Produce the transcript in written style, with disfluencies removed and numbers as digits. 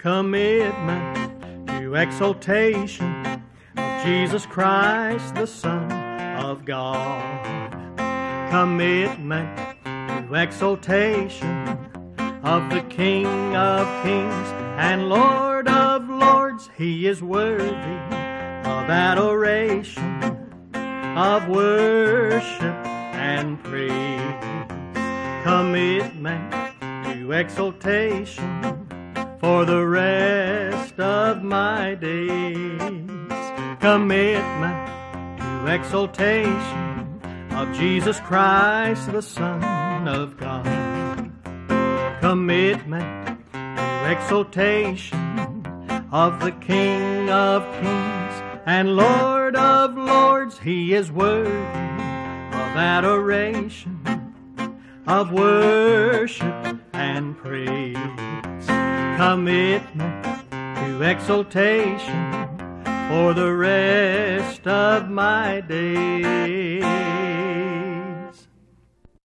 commitment to exaltation of Jesus Christ, the Son of God. Commitment to exaltation of the King of Kings and Lord of Lords. He is worthy of adoration, of worship and praise. Commitment to exaltation for the rest of my days. Commitment to exaltation of Jesus Christ, the Son of God. Commitment to exaltation of the King of Kings and Lord of Lords. He is worthy of adoration, of worship and praise. Commitment to exaltation for the rest of my days.